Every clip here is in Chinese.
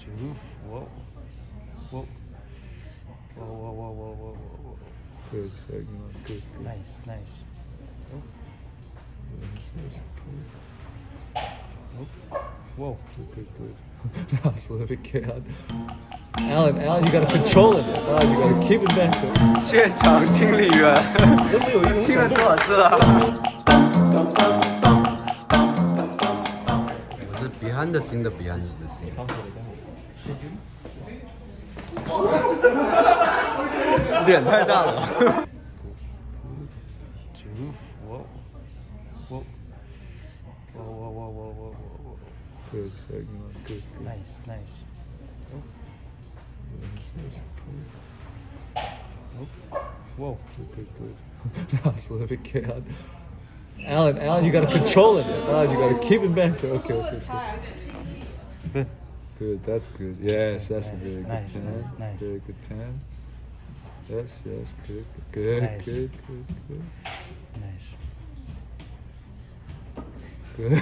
two, whoa, whoa, whoa, whoa, whoa, whoa, whoa, whoa. Good, second one. Good, good. Nice, nice. Oh. Yes, Oh. Whoa. good, good. Now it's a little bit chaotic. Alan, you gotta control it. You gotta keep it back. 现场经理员，听了多少次了？我是 behind the scene 的 behind the scene。脸太大了。 Two, whoa, whoa, whoa, whoa, whoa, whoa, whoa, whoa. Good, second one. Good, good. Nice, nice. Oh. Oh. Whoa. Good, good. Now it's a little bit chaotic. Alan, you gotta control it. You gotta keep it back. Okay. So. Good. Good, that's good. Yes, that's a very good Nice, pan. nice. Very good pan. Yes, good, Nice. good. Nice. Good.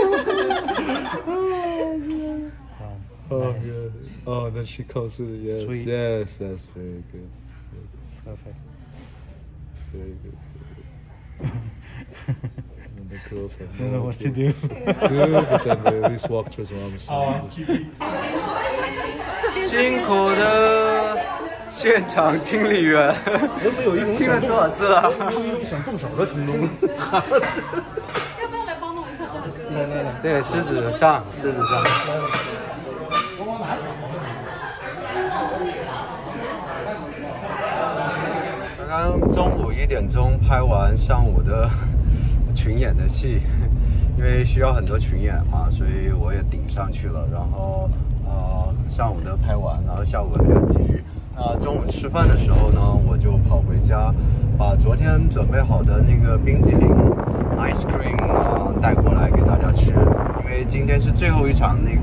Oh, Nice. yeah. Oh, then she comes with it. Yes, Sweet. yes, that's very good. Perfect. Very good. And the girls have Don't know what to do. Good, but then they at least walk towards mom's side. 辛苦的现场经理员，听了多少次了？ 有一种想动手的冲动。 要不要来帮忙一下？ 来， 对，狮子上。刚刚中午1点钟拍完上午的群演的戏，因为需要很多群演嘛，所以我也顶上去了。然后上午的拍完，然后下午还要继续。中午吃饭的时候呢，我就跑回家，把昨天准备好的那个冰激凌 ice cream 带过来给大家吃，因为今天是最后一场那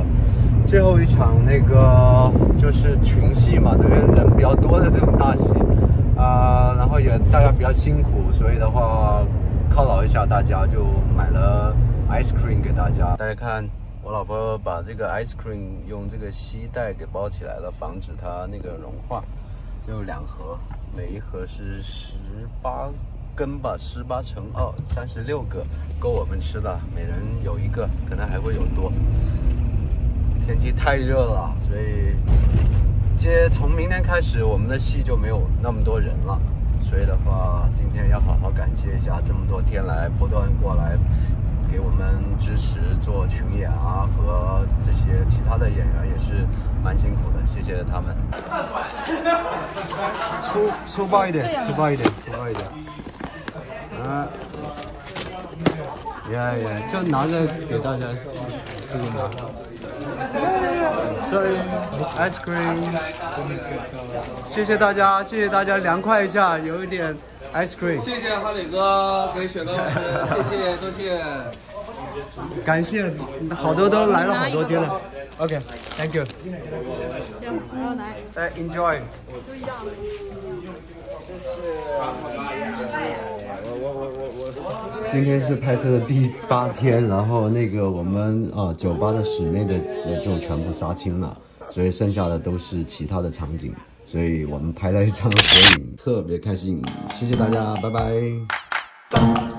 个就是群戏嘛，对，人比较多的这种大戏，然后也大家比较辛苦，所以的话犒劳一下大家，就买了 ice cream 给大家。大家看。我老婆把这个 ice cream 用这个锡带给包起来了，防止它那个融化。这有2盒，每一盒是18根吧，18乘2，36个，够我们吃了。每人有1个，可能还会有多。天气太热了，所以从明天开始，我们的戏就没有那么多人了。所以的话，今天要好好感谢一下这么多天来不断过来。给我们支持做群演和这些其他的演员也是蛮辛苦的，谢谢他们。粗暴一点。就拿着给大家这个拿。Sorry, ice cream。谢谢大家，凉快一下，有一点 ice cream。 谢谢哈里哥给雪糕吃，谢谢多谢。 感谢，好多都来了好多天了。OK，Thank you。Enjoy。今天是拍摄的第8天，然后那个我们酒吧的室内的也就全部杀青了，所以剩下的都是其他的场景，所以我们拍了一张合影，特别开心，谢谢大家，拜拜。